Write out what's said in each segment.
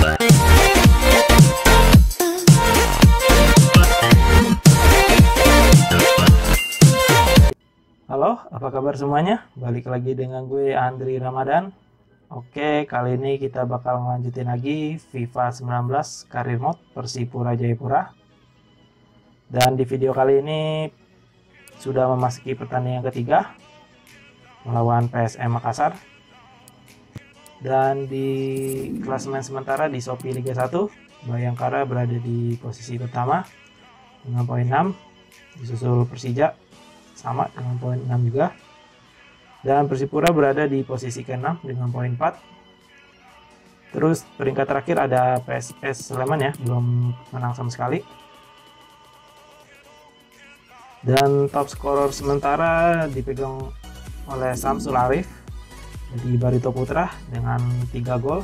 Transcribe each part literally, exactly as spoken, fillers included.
Halo, apa kabar semuanya? Balik lagi dengan gue Andri Ramadan. Oke, kali ini kita bakal melanjutin lagi FIFA sembilan belas Career Mode Persipura Jayapura. Dan di video kali ini sudah memasuki pertandingan ketiga melawan P S M Makassar. Dan di klasemen sementara di Shopee Liga satu, Bayangkara berada di posisi pertama dengan poin enam, disusul Persija sama dengan poin enam juga, dan Persipura berada di posisi keenam dengan poin empat. Terus peringkat terakhir ada P S S Sleman ya, belum menang sama sekali. Dan top scorer sementara dipegang oleh Samsul Arif di Barito Putra dengan tiga gol.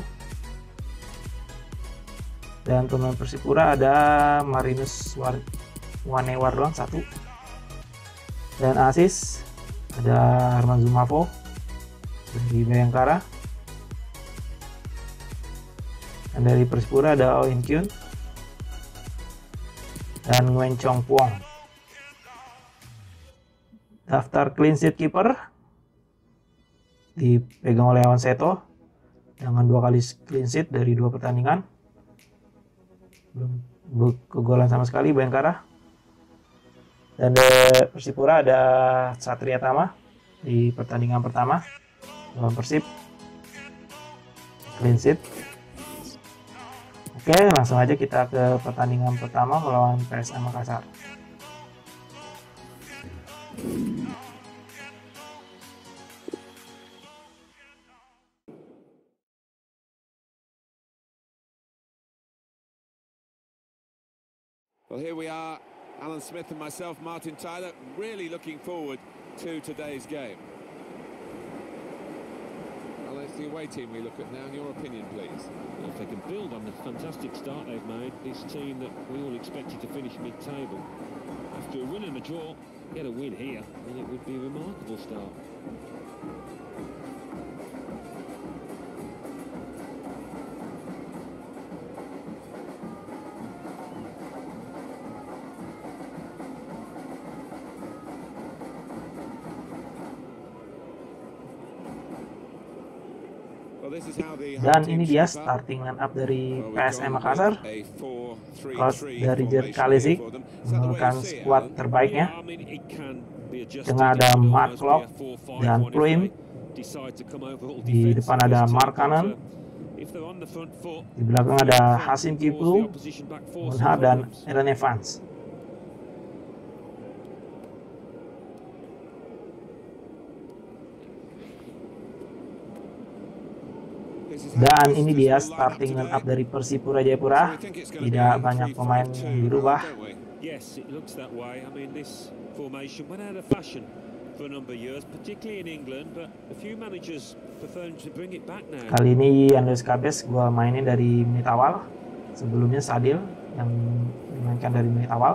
Dan pemain Persipura ada Marinus Wanewardon satu. Dan asis ada Arman Zumafo dari Bayangkara. Dan dari Persipura ada Oh In Kyun dan Nguyen Chong Puong. Daftar clean sheet keeper dipegang oleh Awan Seto dengan dua kali clean sheet dari dua pertandingan. Belum kegolan sama sekali Bayangkara. Dan di Persipura ada Satria Tama di pertandingan pertama lawan Persib, clean sheet. Oke, langsung aja kita ke pertandingan pertama melawan P S M Makassar. Well, here we are. Alan Smith and myself, Martin Tyler, really looking forward to today's game. Well, it's the away team we look at now. In your opinion, please. Well, if they can build on the fantastic start they've made, this team that we all expected to finish mid-table, after a win and a draw, get a win here, and it would be a remarkable start. Dan ini dia starting line up dari P S M Makassar. Coach dari Jerry Kalesic menggunakan squad terbaiknya. Tengah ada Mark Klok dan Pluim. Di depan ada Mark Cannon. Di belakang ada Hasim Kiplu, Munhar, dan Aaron Evans. Dan ini dia starting line up dari Persipura Jayapura. Tidak banyak pemain yang dirubah. Kali ini Andreas Kabes gue mainin dari menit awal. Sebelumnya Sadil yang dimainkan dari menit awal.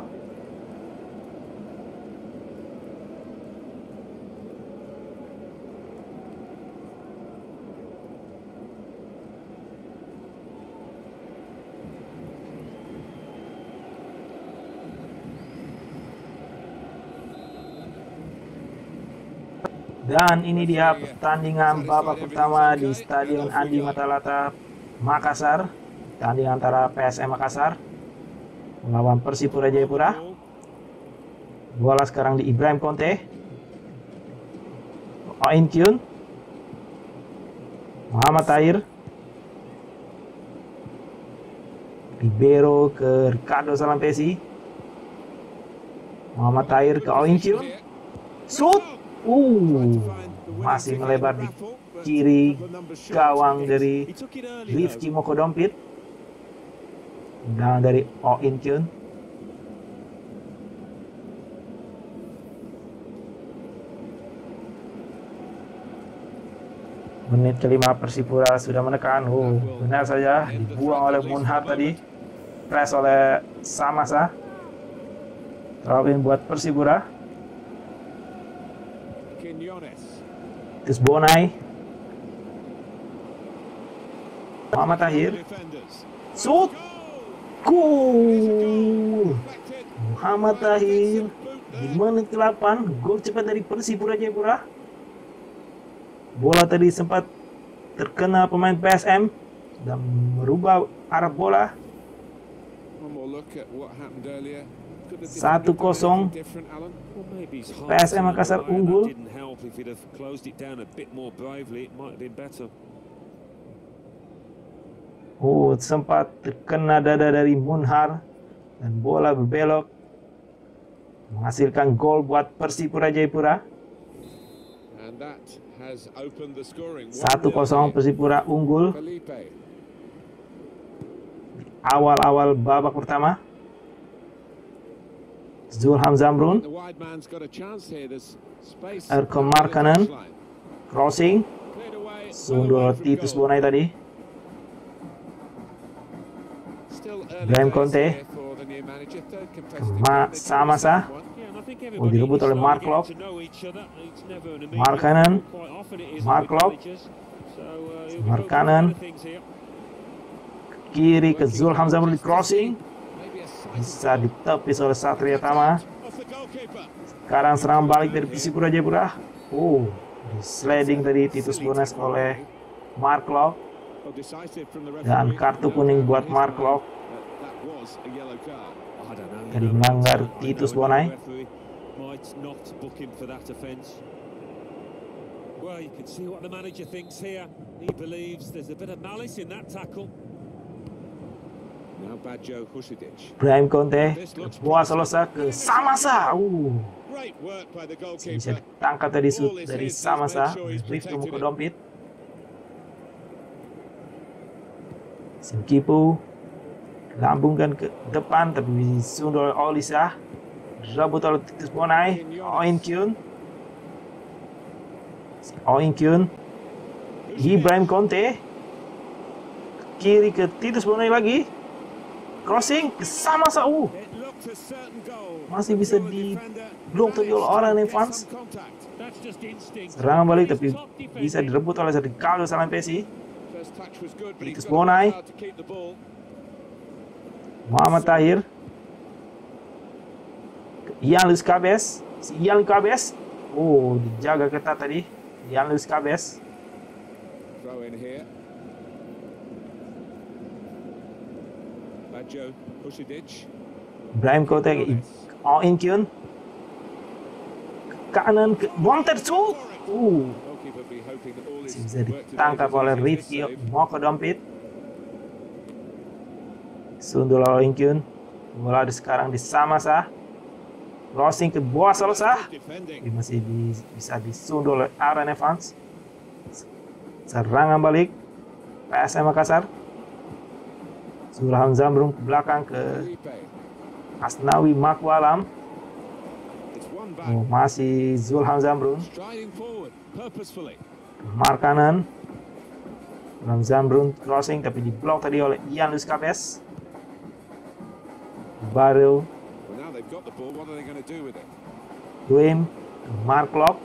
Dan ini dia pertandingan babak pertama di Stadion Andi Matalata, Makassar. Pertandingan antara P S M Makassar melawan Persipura Jayapura. Bola sekarang di Ibrahim Conte, Oh In Kyun, Muhammad Tahir, Libero ke Ricardo Salampesi, Muhammad Tahir ke Oh In Kyun, shoot. Uh, masih melebar di kiri gawang dari Rifki Mokodompit. Dan dari Oh In Kyun. Menit kelima Persipura sudah menekan. Uh, benar saja dibuang oleh Munhar tadi. Press oleh Samasa. Throw-in buat Persipura. Terus Bonai, Muhammad Tahir, Shoot. Gol. Muhammad Tahir di menit ke delapan, gol cepat dari Persipura Jayapura. Bola tadi sempat terkena pemain P S M dan merubah arah bola. satu kosong. P S M Makassar unggul. Oh, sempat terkena dada dari Munhar dan bola berbelok menghasilkan gol buat Persipura Jayapura. satu kosong Persipura unggul awal-awal babak pertama. Zulham Zamrun, Erko Markkanen, crossing, sundul Titus Bonai tadi. Brahim Conte, Samasa, oh, direbut oleh Mark Locke. Markkanen, Mark Locke, Markkanen, kiri ke Zulham Zamrun di crossing, bisa ditepis oleh Satria Tama. Sekarang serangan balik dari Persipura Jayapura. Oh, di sliding tadi Titus Bonai oleh Mark Locke. Dan kartu kuning buat Mark Locke. Jadi melanggar Titus Bonai. Well, you can see what the manager thinks here. He believes there's a bit of malice in that tackle. Now Badjo Husidic. Brahim Conte, Boa Salosa ke Samasa. Uh. Bisa ditangkap tadi shoot dari Samasa. Rifto Mukodompit. Simkipu lambungkan ke depan tapi disundul oleh Olisa. Rebut oleh Titus Bonai. Oin Kyun. Oin Kyun. Ibrahim Conte. Kiri ke Titus Bonai lagi. Crossing ke Samasa. Uh. Masih bisa diblok tadi oleh orang Evans. Serangan balik tapi bisa direbut oleh Ricardo Salampesi. Titus Bonai, Muhammad Tahir, Ian Luis Cabes, Ian Luis Cabes, oh dijaga ketat tadi, Ian Luis Cabes. Brahim Conte, Oin Kyun, kanan ke Monter shoot, uh. bisa ditangkap oleh Rifki Mukodompit. Sundul oleh Oin Kyun. Bola sekarang di Samasa. Crossing ke Boa Salosa. Tapi masih di, bisa disundul oleh Aaron Evans. Serangan balik P S M Makassar. Zulham Zamrun ke belakang ke Asnawi Makwalam. Oh, masih Zulham Zamrun. Markkanen, Zamrun crossing tapi diblok tadi oleh Ian Luis Cabes. Baru Duim, Mark Locke,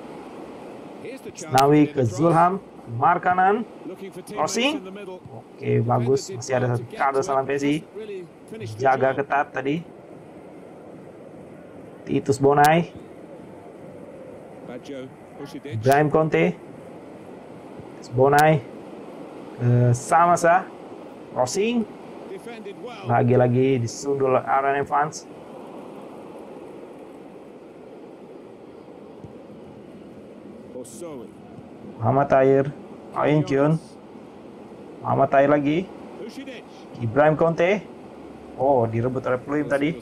Asnawi ke Zulham, Markkanen, crossing. Oke, bagus, masih ada satu Ricardo Salampesi. Jaga ketat tadi. Titus Bonai, Brahim Conte, Bonai, uh, Samasa, crossing, lagi-lagi disundul Aaron Evans. Muhammad Tahir, Oin Kyun, Muhammad Tahir lagi, Ibrahim Conte, oh direbut oleh Pluim tadi.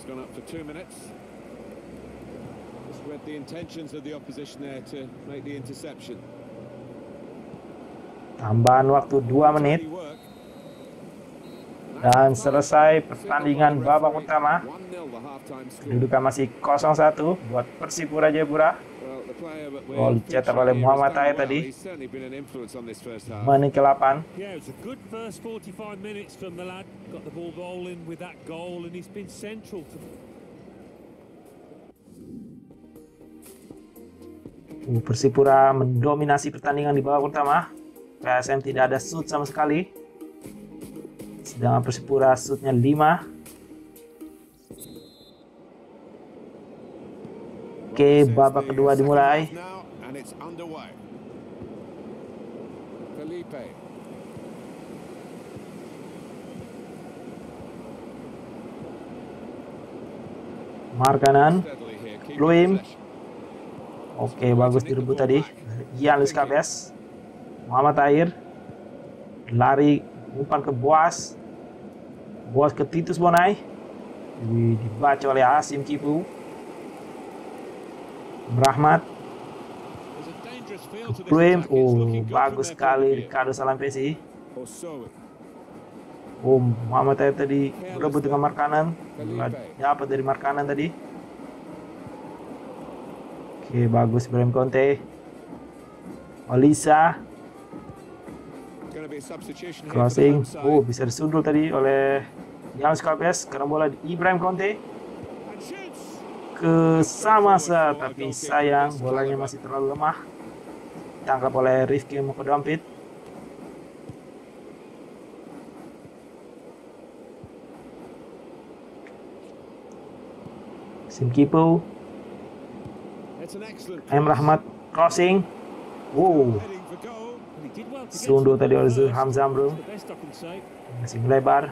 Tambahan waktu dua menit dan selesai pertandingan babak utama. Kedudukan masih kosong satu buat Persipura Jayapura. Gol dicetak oleh Muhammad Tahir tadi. Menit ke delapan. Uh, Persipura mendominasi pertandingan di babak pertama. P S M tidak ada shoot sama sekali. Sedangkan Persipura shootnya lima. Oke, babak kedua dimulai. Markkanen, Pluim. Oke, bagus direbut tadi. Jan Luz Cabes, Muhammad Tahir, lari umpan ke Boas, Boas ke Titus Bonai, dibaca oleh Hasim Kipu. Rahmat, Pluim. Oh, bagus sekali Ricardo Salampesi. Oh, Muhammad Tahir tadi berebut dengan Markkanen. Dapat dari Markkanen tadi. Oke, bagus Ibrahim Conte. Olisa. Crossing. Oh, bisa disundul tadi oleh Jan Luz Cabes. Karena bola di Ibrahim Conte. Ke Samasa, tapi sayang bolanya masih terlalu lemah. Tangkap oleh Rifki Mokodompit. Sim Kipu. M. Rahmat crossing. Wow. Sundul tadi oleh Zulham Zamrung. Masih melebar.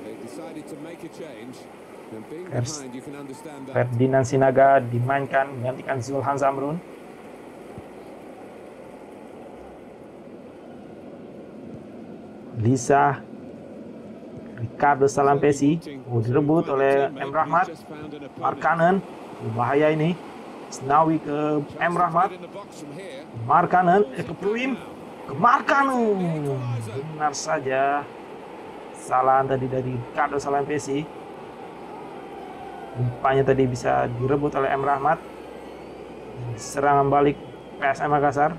Ferdinand Sinaga dimainkan menggantikan Zulham Zamrun. Lisa, Ricardo Salampesi. Oh, direbut oleh M. Rahmat. Markkanen, bahaya ini. Snawi ke M. Rahmat. Markkanen, eh, ke Pluim. Ke Markkanen. Benar saja. Kesalahan tadi dari Ricardo Salampesi. Umpannya tadi bisa direbut oleh M. Rahmat. Serangan balik P S M Makassar.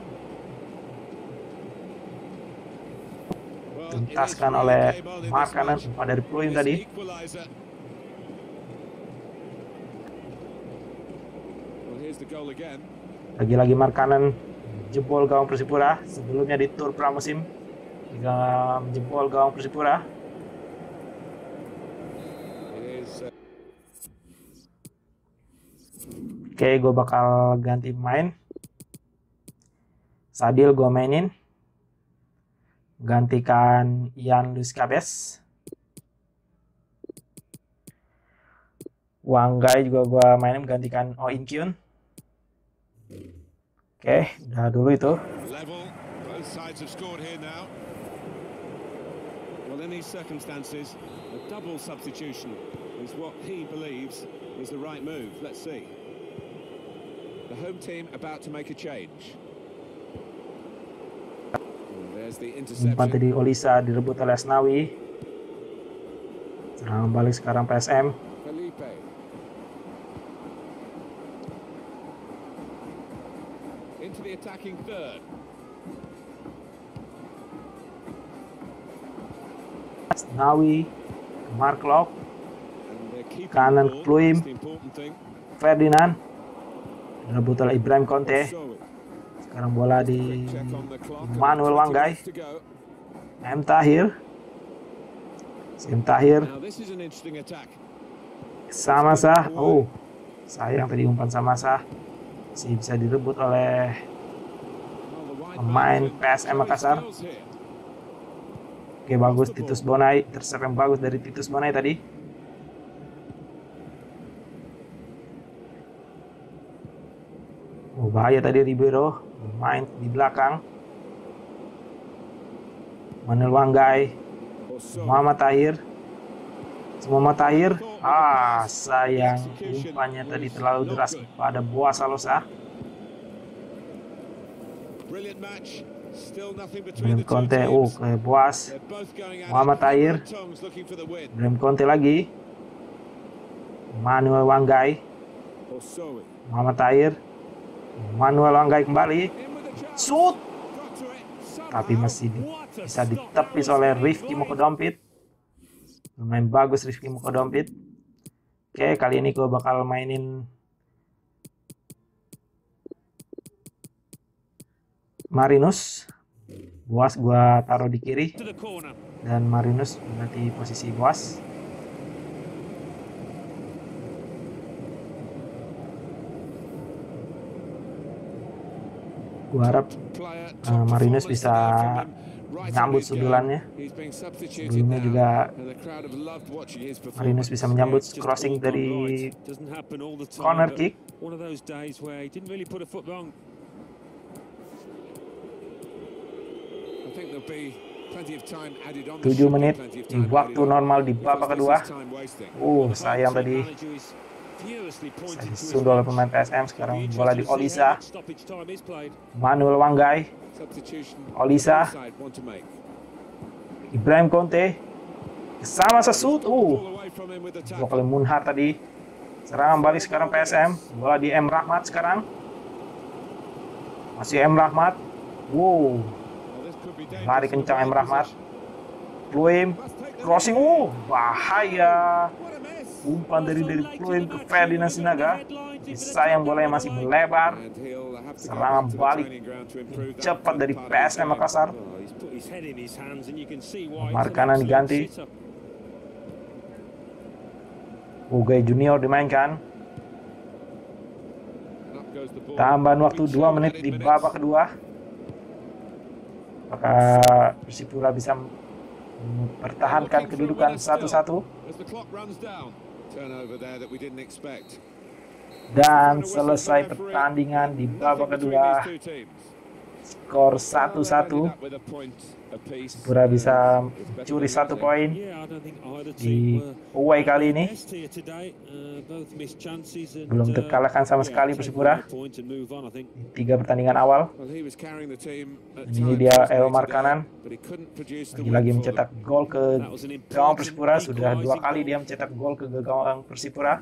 Tuntaskan oleh Markkanen, umpan dari Pluim tadi. Lagi-lagi Markkanen jebol gawang Persipura. Sebelumnya di tur pramusim juga jebol gawang Persipura. Oke, gue bakal ganti pemain. Sadil gue mainin, gantikan Jan Luz Cabes. Wanggai juga gue mainin, gantikan Oh In Kyun. Oke, udah dulu itu. Well, in these circumstances, a double substitution is what he believes is the right move. Let's see. The home team about to make a change. There's the interception. Umpan tadi Olisa direbut oleh Snawi. Serangan balik sekarang P S M. Into the attacking third. Snawi, Mark Lok, kanan ke Pluim, Ferdinand, direbut oleh Ibrahim Conte. Sekarang bola di Manuel Wanggai, M. Tahir, M. Tahir, Samasa. Oh, sayang tadi umpan Samasa. Masih bisa direbut oleh pemain P S M Makassar. Oke, bagus Titus Bonai, terserang bagus dari Titus Bonai tadi. Oh, bahaya tadi Ribeiro, main di belakang. Manuel Wanggai, Muhammad Tahir, Muhammad Tahir. Ah, sayang umpannya tadi terlalu deras kepada Boas Salosa. Ibrahim Conte, oh ke Boas, Muhammad Tahir, Ibrahim Conte lagi, Manuel Wanggai, Muhammad Tahir, Manuel Wanggai kembali, shoot, tapi masih di, bisa ditepis oleh Rifki Mokodompit. Lumayan bagus Rifki Mokodompit. Oke, kali ini gue bakal mainin Marinus. Boas gua taruh di kiri dan Marinus berarti posisi Boas. Gua harap uh, Marinus bisa menyambut sundulannya. Sebelumnya juga Marinus bisa menyambut crossing dari corner kick. tujuh menit di waktu normal di babak kedua. Uh, sayang tadi saya disundul oleh pemain P S M. Sekarang bola di Olisa. Manuel Wanggai. Olisa. Ibrahim Conte. Sama Sesut. Uh, dua kali Munhar tadi. Serangan balik sekarang P S M. Bola di M. Rahmat sekarang. Masih M. Rahmat. Wow. Lari kencang M. Rahmat. Pluim. Crossing. Uh, bahaya. Umpan dari dari Pluim ke Ferdinand Sinaga. Sayang bolanya masih melebar. Serangan balik cepat dari P S M Makassar. Markanan diganti. Ugai Junior dimainkan. Tambahan waktu dua menit di babak kedua. Apakah Persipura bisa mempertahankan kedudukan satu satu? Dan selesai pertandingan di babak kedua. Skor satu satu. Persipura bisa mencuri satu poin di away kali ini. Belum terkalahkan sama sekali Persipura di tiga pertandingan awal. Ini dia Eo Markanan, lagi-lagi mencetak gol ke gawang Persipura. Sudah dua kali dia mencetak gol ke gawang Persipura.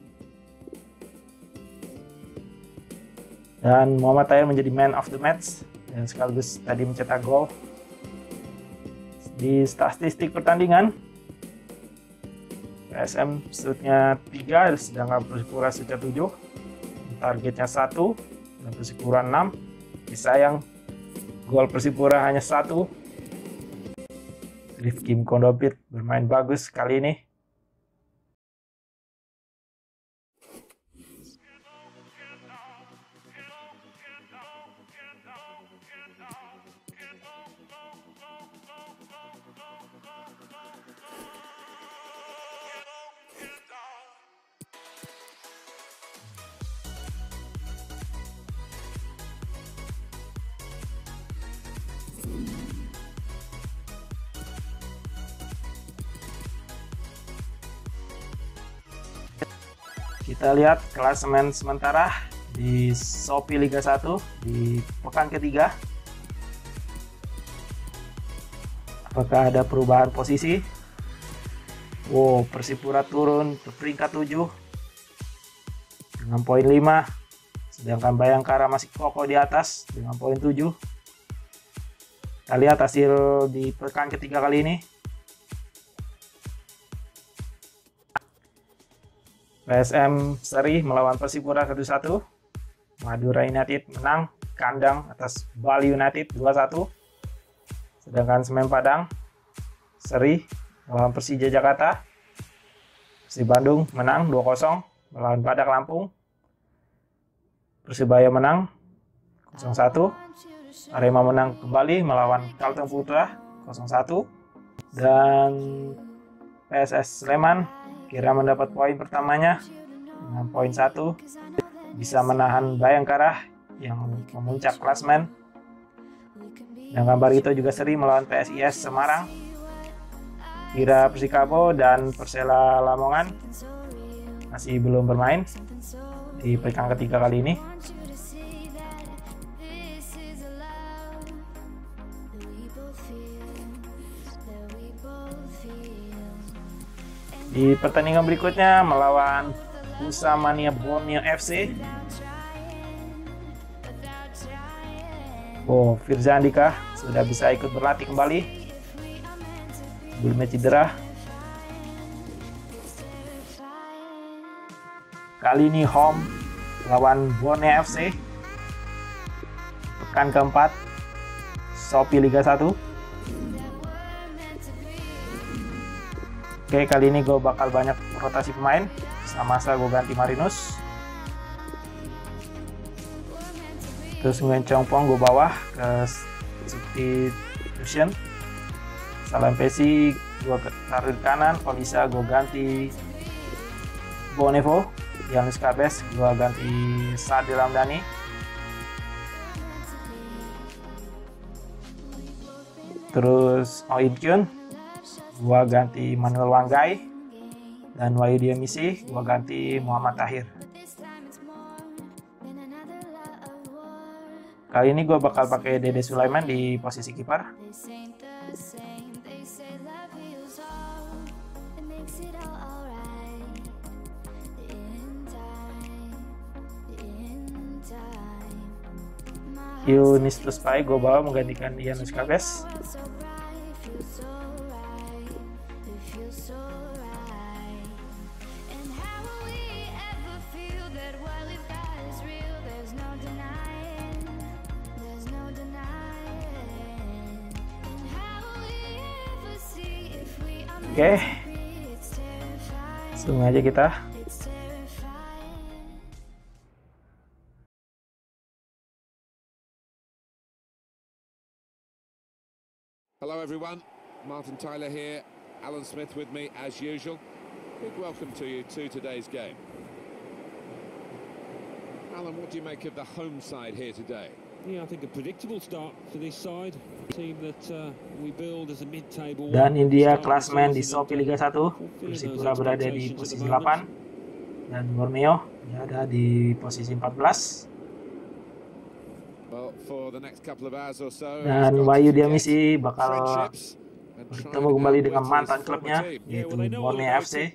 Dan Muhammad Tahir menjadi man of the match dan sekaligus tadi mencetak gol. Di statistik pertandingan, P S M shootnya tiga, sedangkan Persipura shootnya tujuh, targetnya satu, dan Persipura enam. Sayang, gol Persipura hanya satu. Rifki Kondopit bermain bagus kali ini. Kita lihat klasemen sementara di Shopee Liga satu di pekan ketiga. Apakah ada perubahan posisi? Wow, Persipura turun ke peringkat tujuh dengan poin lima. Sedangkan Bayangkara masih kokoh di atas dengan poin tujuh. Kita lihat hasil di pekan ketiga kali ini. P S M seri melawan Persipura satu satu. Madura United menang kandang atas Bali United dua satu. Sedangkan Semen Padang seri melawan Persija Jakarta. Persib Bandung menang dua kosong melawan Badak Lampung. Persibaya menang nol satu. Arema menang kembali melawan Kalteng Putra nol satu. Dan P S S Sleman kira mendapat poin pertamanya dengan poin satu, bisa menahan Bayangkara yang memuncak klasemen. Dan Barito juga seri melawan P S I S Semarang. Kira Persikabo dan Persela Lamongan masih belum bermain di pekan ketiga kali ini. Di pertandingan berikutnya melawan Usamania Borneo F C. Oh, Firza Andika sudah bisa ikut berlatih kembali sebelumnya cedera. Kali ini home lawan Borneo F C. Pekan keempat Shopee Liga satu. Oke, kali ini gue bakal banyak rotasi pemain. Sama-sama gue ganti Marinus. Terus Nguyen Chong Pong gue bawah ke substitution. Salam Pesi gue taruh di kanan. Polisa gue ganti Bonevo. Yannis Kabes gue ganti Sadil Ramdhani. Terus Oh In Kyun gua ganti Manuel Wanggai, dan Wahyu Diamisi gua ganti Muhammad Tahir. Kali ini gua bakal pakai Dede Sulaiman di posisi kiper. Yunis Tuspai gue bawa menggantikan Yannis Kabes. Oke, langsung aja kita. Hello everyone, Martin Tyler here, Alan Smith with me as usual. Big welcome to you to today's game. Alan, what do you make of the home side here today? Yeah, I think a predictable start for this side. A team that uh, we build as a mid-table. Dan India klasmen di Shopee Liga satu. Persipura berada di posisi delapan dan Borneo berada di posisi empat belas. Dan Wahyu Diamisi bakal bertemu kembali dengan mantan klubnya, yaitu Borneo F C.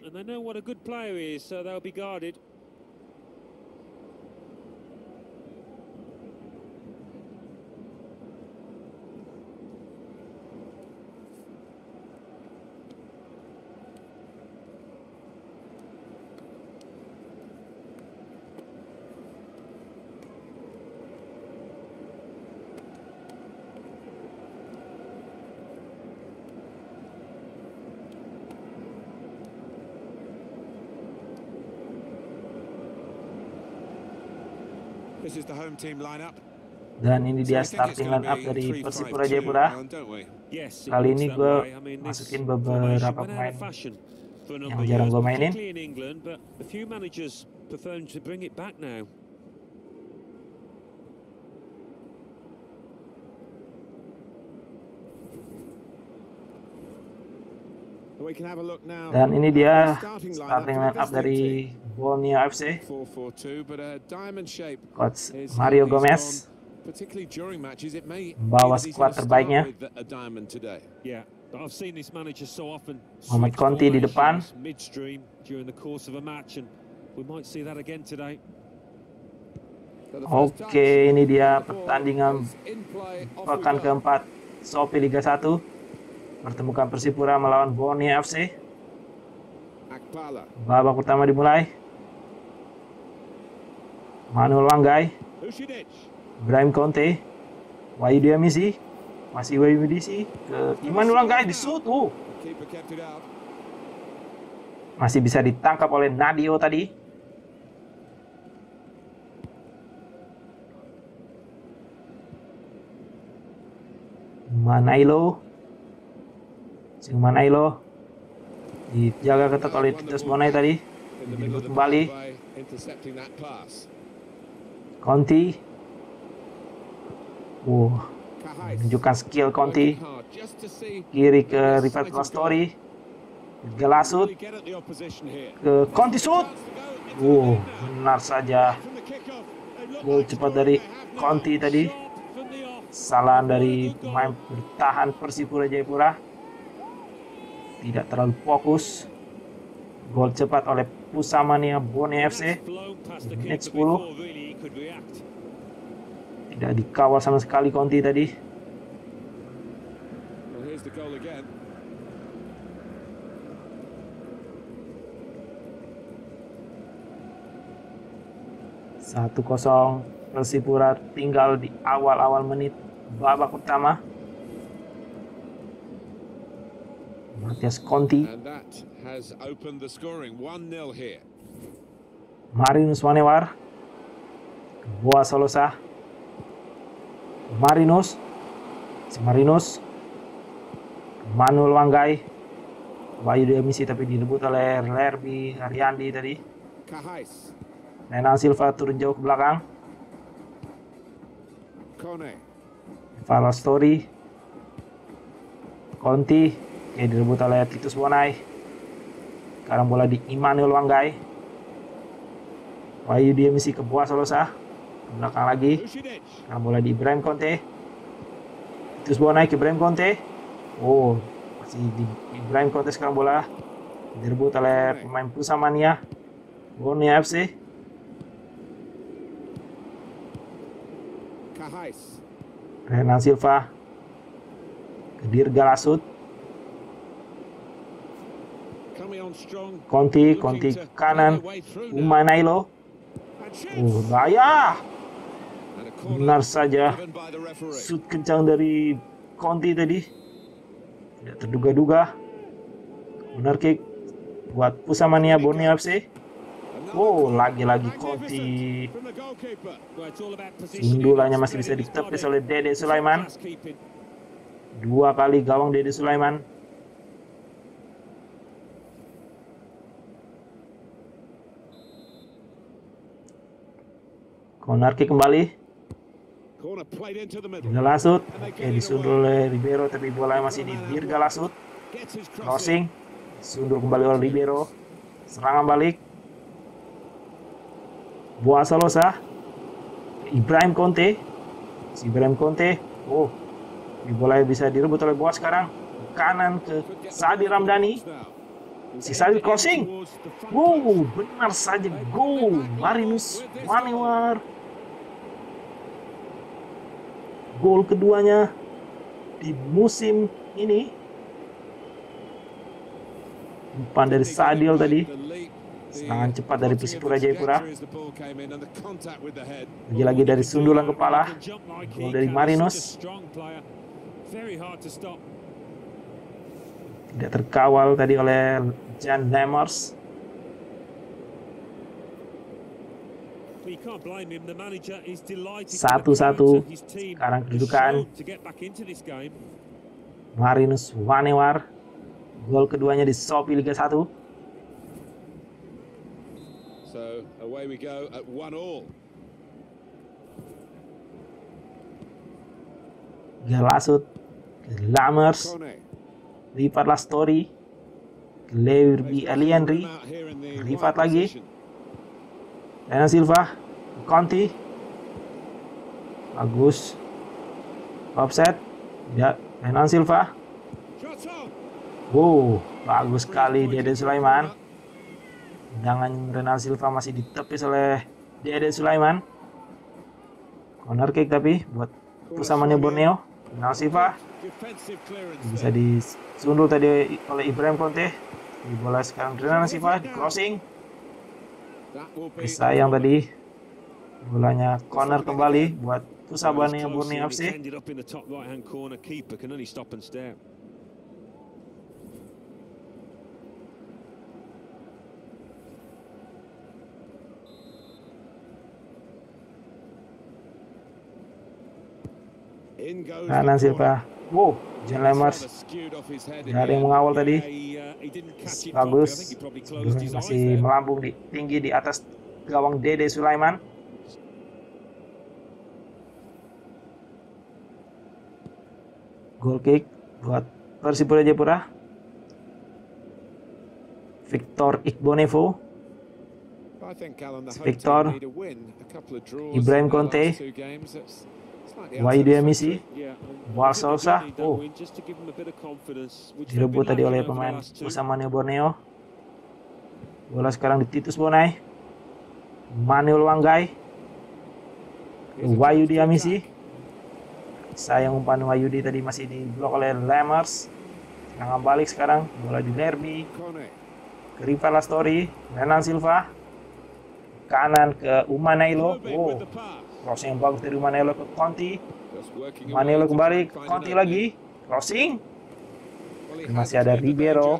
This is the home team lineup. Dan ini dia starting line up dari Persipura Jayapura. Kali ini gue masukin beberapa pemain yang jarang gue mainin. Dan ini dia starting line up dari Borneo F C. Coach Mario Gomez bawa skuad terbaiknya. Muhammad Conti di depan. Oke, ini dia pertandingan pekan keempat Shopee Liga satu. Pertemukan Persipura melawan Borneo F C. Babak pertama dimulai. Manuel Wanggai, Ibrahim Conte, Wahyu Diamisi, masih Wahyu Diamisi ke Immanuel Wanggai di shoot. Uh. Masih bisa ditangkap oleh Nadio tadi. Manailo. Sing Manailo dijaga ketat oleh Titus Bonai tadi. Dijemput kembali. Conti. Wow, menunjukkan skill Conti. Kiri ke Rifat Plastori. Galasut ke Conti shoot. Wow, benar saja. Gol cepat dari Conti tadi. Kesalahan dari pemain bertahan Persipura Jayapura. Tidak terlalu fokus. Gol cepat oleh Pusamania Borneo F C. Menit sepuluh. Tidak dikawal sama sekali Conti tadi. satu kosong Persipura tinggal di awal-awal menit babak pertama. Matias Conti. And that has opened the scoring. one nil here. Marinus Wanewar. Boa Solosa. Marinus. Si Marinus. Manuel Wanggai. Wahyu Diamisi tapi direbut oleh Lerby Ariandi tadi. Kahais. Renan Silva turun jauh ke belakang. Kone. Vala Story. Conti. Oke, direbut oleh Titus Bonai. Sekarang bola di Immanuel Wanggai. Wahyu Diamisi ke Boa Solosa. Ke belakang lagi. Sekarang bola di Ibrahim Conte. Titus Bonai ke Ibrahim Conte. Oh, masih di Ibrahim Conte. Sekarang bola direbut oleh pemain Pusamania Borneo F C. Kahais. Renan Silva ke Dirga Lasut. Conti, Conti kanan. Umanailo. Oh, bahaya. Benar saja. Shoot kencang dari Conti tadi. Tidak terduga-duga. Benar kick buat Pusamania Borneo F C. Oh, lagi-lagi Conti. Sundulannya masih bisa ditepis oleh Dede Sulaiman. Dua kali gawang Dede Sulaiman. Corner kick kembali. Dirga Lasut. Oke, disundul oleh Ribeiro tapi bola masih di Dirga Lasut. Crossing. Sundul kembali oleh Ribeiro. Serangan balik. Boa Solosa. Ibrahim Conte. Si Ibrahim Conte. Oh, di bola bisa direbut oleh Boa sekarang. Kanan ke Sadi Ramdhani. Si Sadi crossing. Wow, benar saja gol. Marinus Wanewar. Gol keduanya di musim ini. Umpan dari Sadil tadi. Serangan cepat dari Persipura Jayapura. Lagi-lagi dari sundulan kepala. Gol dari Marinus. Tidak terkawal tadi oleh Jan Lemers. Satu-satu. Sekarang kedudukan Marinus Wanewar. Gol keduanya di Shopee Liga satu. So away we go at one all. Lasut, Lamers, lipatlah Story, Lerby Ariandi, lipat lagi. Renan Silva, Conti, bagus. Offset, ya. Renan Silva. Wow, bagus sekali Dede Sulaiman. Tendangan Renan Silva masih ditepis oleh Dede Sulaiman. Corner kick tapi buat Pusamania Borneo. Renan Silva bisa disundul tadi oleh Ibrahim Conte. Di bola sekarang Renan Silva di crossing. Sayang tadi bolanya corner kembali buat Pusamania Borneo F C. Renan Silva. Wow, Jan Lemers. Tidak ada yang mengawal tadi. Bagus. Masih melambung di, tinggi di atas gawang Dede Sulaiman. Goal kick buat Persipura Jayapura. Victor Igbonevo. Victor. Ibrahim Conte. Wahyu Diamisi. Boa Solosa. Oh, direbut tadi oleh pemain Pusamania Borneo. Bola sekarang di Titus Bonai. Manuel Wanggai. Wahyu Diamisi. Sayang umpan Wahyudi tadi masih diblok oleh Lemers. Serangan balik sekarang. Bola di Lerby. Ke Vala Story. Renan Silva. Kanan ke Umanailo. Oh, crossing yang bagus dari Umanailo ke Conti. Umanailo kembali ke Conti lagi. Crossing. Masih ada Ribeiro.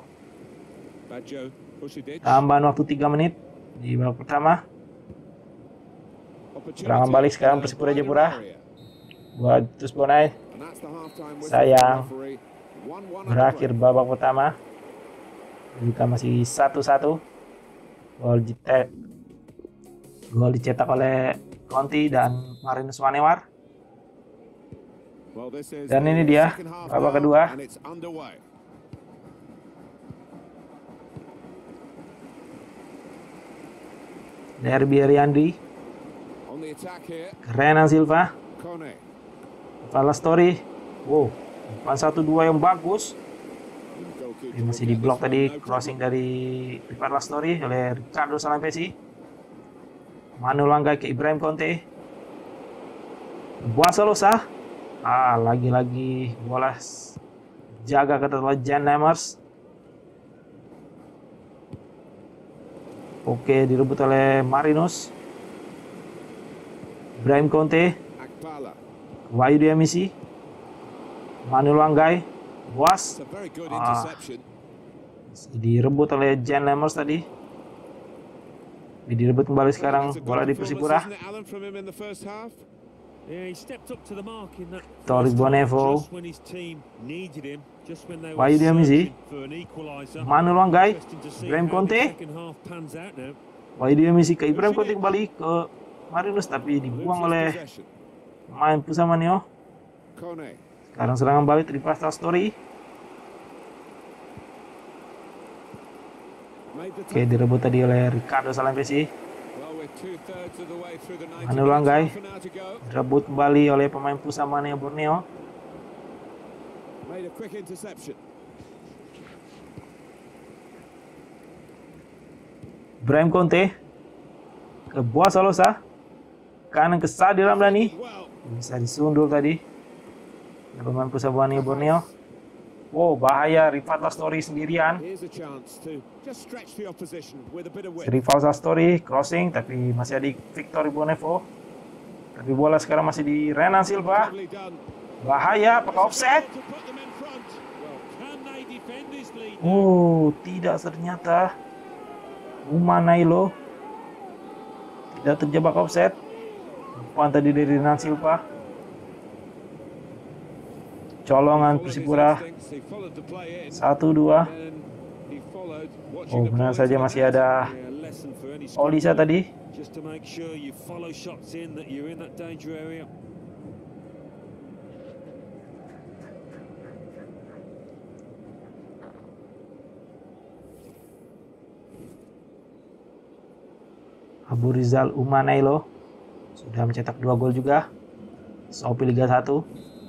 Tambahan waktu tiga menit di babak pertama. Serangan balik sekarang Persipura Jayapura buat Titus Bonai. Sayang, berakhir babak pertama. Jika masih satu satu. Gol eh, gol dicetak oleh Conti dan Marinus Wanewar. Dan ini dia babak kedua. Derby Ariandri, Renan Silva, Vallastori. Wow, depan satu dua yang bagus. Ini masih di blok tadi, crossing dari Vallastori oleh Ricardo Salampesi. Manu Langgai ke Ibrahim Conte. Buasa Losa. Ah, lagi-lagi bola jaga ketat oleh Jan Nemers. Oke, direbut oleh Marinus. Ibrahim Conte. Wahyu Diamisi. Manu Langgai. Buas. Ah, direbut oleh Jan Nemers tadi. Direbut kembali sekarang bola di Persipura. Torik Bonevo, Wahyu Diamisi, Manu Langgai, Ibrahim Conte. Wahyu Diamisi ke Ibrahim Conte kembali ke Marinus, tapi dibuang oleh pemain Pusamaneo. Sekarang serangan balik dari Vallastori. Oke, direbut tadi oleh Ricardo Salampesi. Manu Langgai direbut kembali oleh pemain Pusamaneo Borneo. Ibrahim Conte ke Buasa Losa, kanan ke Sadi Ramdhani, bisa disundul tadi pemain Pusamaneo Borneo. Wow, bahaya, Rifat Lastori sendirian. Rifat Lastori crossing, tapi masih ada Victor Bonevo. Tapi bola sekarang masih di Renan Silva. Bahaya, pakai offset. Oh, tidak ternyata. Umanailo tidak terjebak offset. Umpan tadi dari Renan Silva. Colongan Persipura satu dua. Oh, benar saja masih ada Olisa tadi. Abu Rizal Umanailo sudah mencetak dua gol juga. Sopi Liga satu.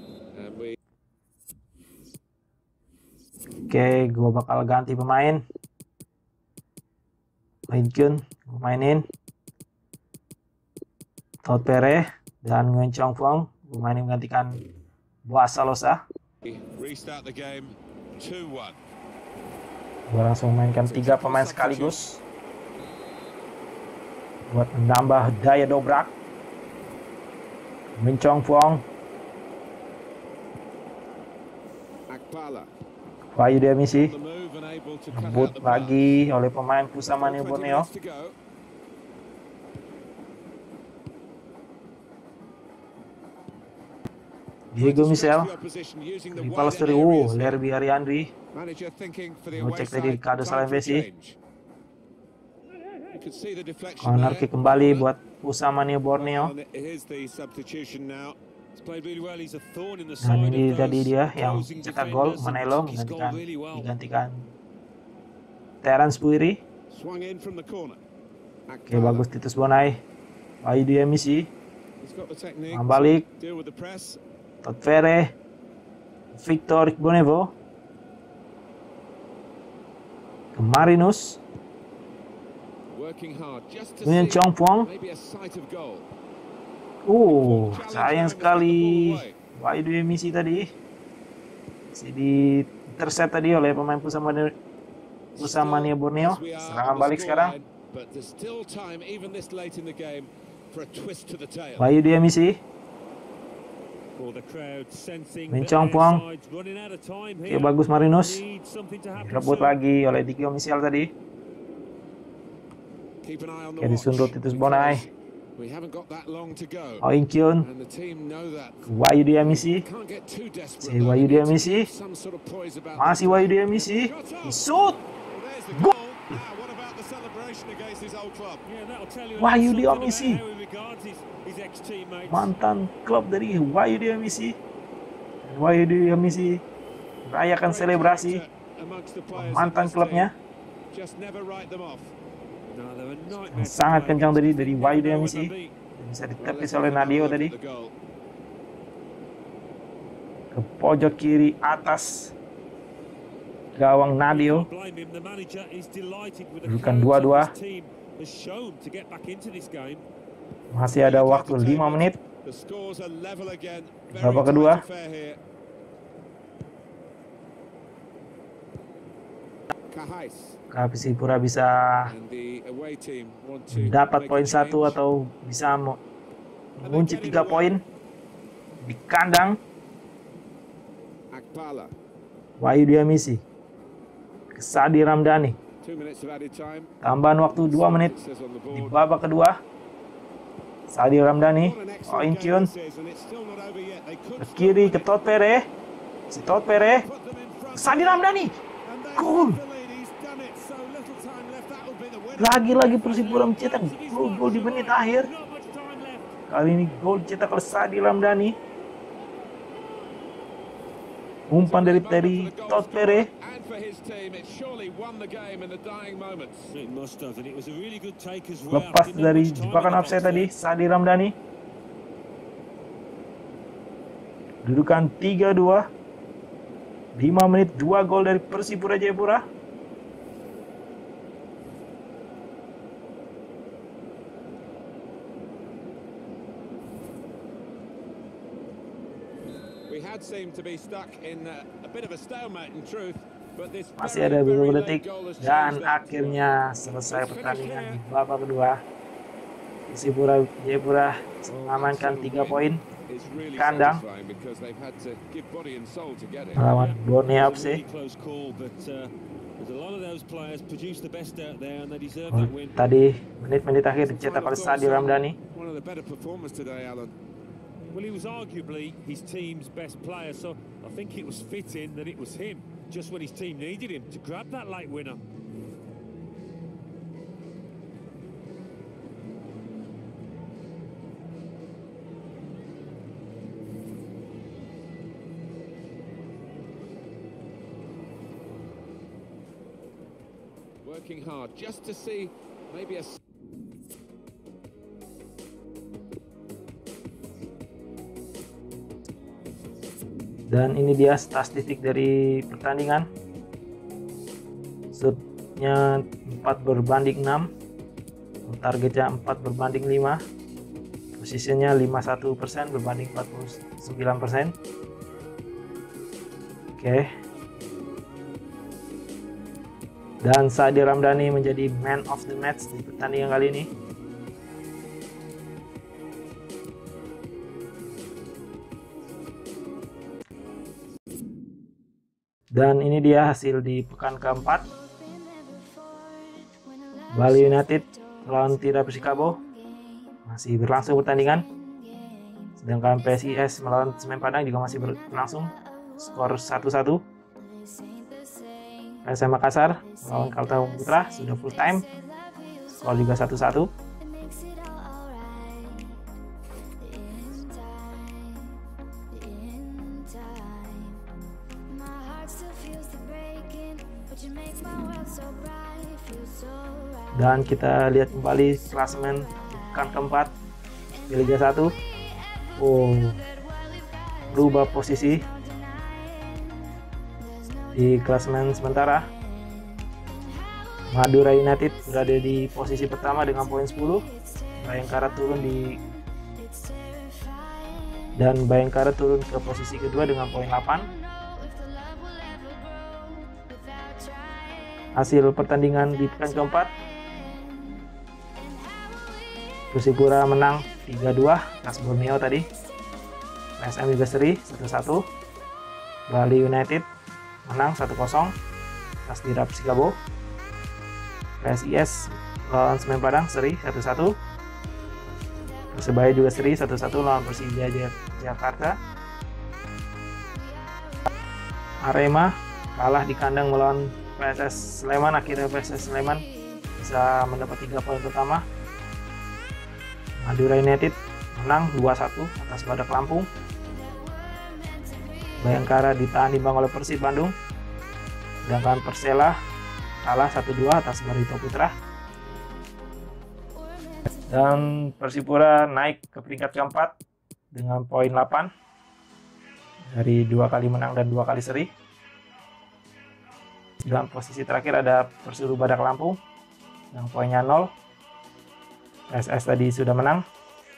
Oke, gue bakal ganti pemain. Mainkan, gue mainin Todd Pere dan Nguyen Chong Fong. Gue mainin menggantikan Buasa Losa. Gue langsung mainkan tiga pemain sekaligus buat menambah daya dobrak. Nguyen Chong Fong, Wahyu Diamisi, rebut lagi oleh pemain Pusamaneo Borneo. Diego Michel, Vallastori, uh, Derby Ariandri, ngecek tadi Ricardo Salampesi. Corner kick kembali buat Pusamaneo Borneo. Dan ini tadi dia yang cetak gol, Manelo menggantikan digantikan Terence Puiri. Oke, bagus Titus Bonai. Wahyu Diamisi, balik Todd Pere, Victor Bonevo ke Marinus, Nguyen Chong Fong. Uh, sayang sekali Wahyu Diamisi tadi. Masih di intercept tadi oleh pemain Pusamaneo Pusamaneo Borneo. Serangan balik sekarang. Wahyu Diamisi. Mencong Puang. Oke, bagus Marinus. Direbut lagi oleh Diki Omisial tadi. Oke, disundut Titus Bonai. Oh In Kyun. Wahyudi Emisi. Si Wahyudi Emisi. Masih Wahyudi Emisi. Shoot. Gol. Wahyudi Emisi. Mantan klub dari Wahyudi Emisi. Wahyudi Emisi merayakan selebrasi mantan klubnya. Sangat kencang tadi dari Wahyudi Emisi. Bisa ditepis oleh Nadio tadi. Ke pojok kiri atas gawang Nadio. Dudukan dua dua. Masih ada waktu lima menit. Babak kedua. Persipura bisa dapat poin satu atau bisa mengunci tiga poin di kandang. Wahyudi Emisi, Sadi Ramdhani. Tambahan waktu dua menit di babak kedua. Sadi Ramdhani, Oh In Kyun ke kiri ke Todd Pere. Si Todd Pere, Sadi Ramdhani, gol. Lagi-lagi Persipura mencetak gol di menit akhir. Kali ini gol dicetak oleh Sadi Ramdhani. Umpan dari dari Todd Pere. Lepas dari jebakan offside tadi Sadi Ramdhani. Dudukan tiga dua. lima menit, dua gol dari Persipura Jayapura. Masih ada beberapa detik dan akhirnya selesai pertandingan di babak kedua. Persipura Jayapura mengamankan tiga poin kandang melawan Borneo F C. Oh, tadi menit-menit akhir dicetak oleh Sadi Ramdhani. Well, he was arguably his team's best player, so I think it was fitting that it was him, just when his team needed him, to grab that late winner. Working hard just to see maybe a Dan ini dia statistik dari pertandingan. Shootnya empat berbanding enam, targetnya empat berbanding lima, posisinya lima puluh satu persen berbanding empat puluh sembilan persen. Oke. Dan Sadi Ramdhani menjadi man of the match di pertandingan kali ini. Dan ini dia hasil di pekan keempat. Bali United melawan Tira Persikabo masih berlangsung pertandingan. Sedangkan P S I S melawan Semen Padang juga masih berlangsung. Skor satu satu. P S M Makassar melawan Kaltara Putra sudah full time. Skor juga satu satu. Dan kita lihat kembali klasemen pekan keempat di Liga satu. Oh, berubah posisi di klasemen sementara. Madura United berada di posisi pertama dengan poin sepuluh. Bayangkara turun di dan Bayangkara turun ke posisi kedua dengan poin delapan. Hasil pertandingan di pekan keempat, Persipura menang tiga dua atas Borneo tadi. P S M juga seri satu satu. Bali United menang satu kosong atas Dira Persikabo. P S I S lawan Semen Padang seri satu satu. Persebaya juga seri satu satu lawan Persija Jakarta. Arema kalah di kandang melawan P S S Sleman. Akhirnya P S S Sleman bisa mendapat tiga poin pertama. Madura United menang dua satu atas Badak Lampung. Bayangkara ditahan imbang oleh Persib Bandung. Sedangkan Persela kalah satu dua atas Barito Putra. Dan Persipura naik ke peringkat keempat dengan poin delapan dari dua kali menang dan dua kali seri. Dalam posisi terakhir ada Persiru Badak Lampung yang poinnya nol. P S S tadi sudah menang.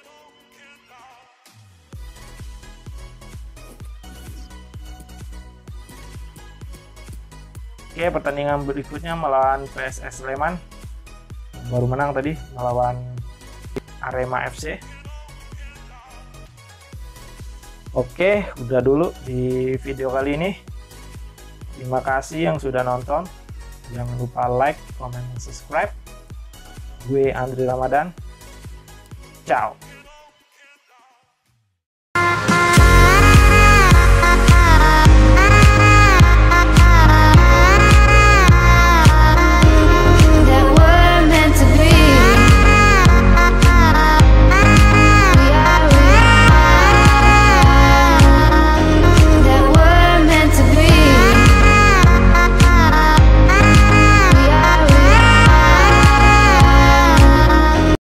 Oke, pertandingan berikutnya melawan P S S Sleman. Baru menang tadi melawan Arema F C. Oke, udah dulu di video kali ini. Terima kasih yang sudah nonton. Jangan lupa like, comment, dan subscribe. Gue Andri Ramadan. Ciao.